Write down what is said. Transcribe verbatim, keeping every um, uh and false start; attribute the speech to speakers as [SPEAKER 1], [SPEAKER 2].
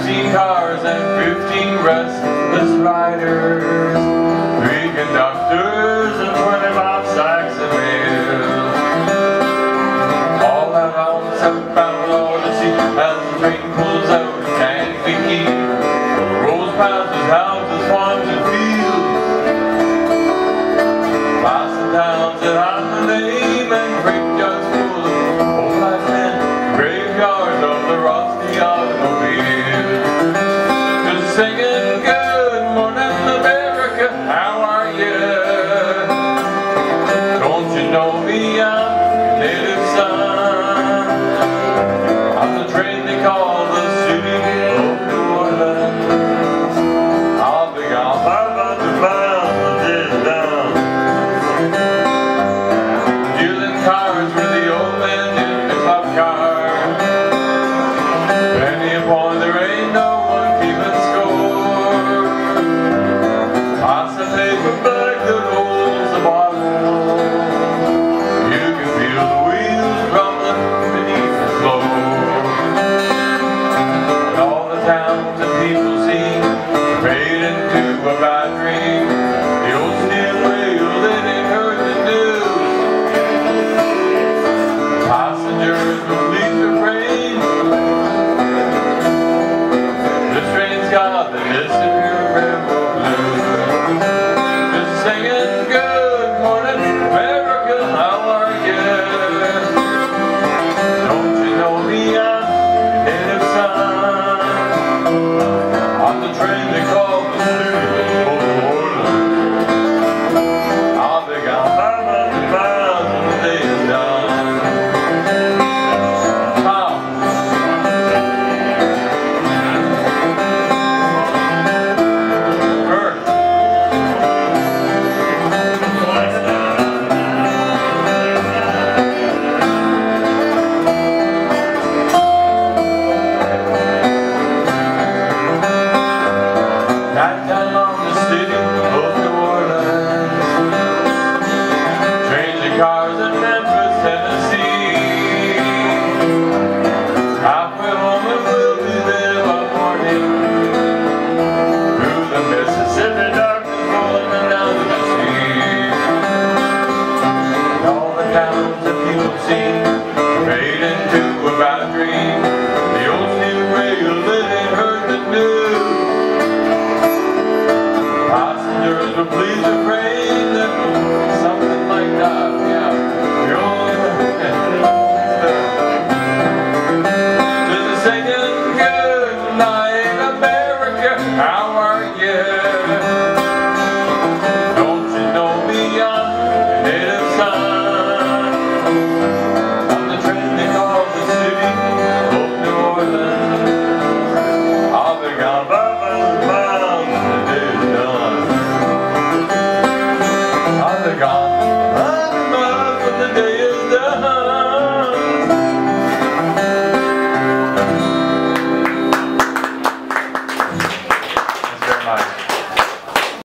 [SPEAKER 1] sixteen cars and fifteen restless riders, three conductors and twenty-five sacks of mail. All out on the southbound Odyssey as the train pulls out of Kankakee, rolls past his houses, farms and fields, past the towns that have the name and graveyards full of old black men, graveyards of the rusty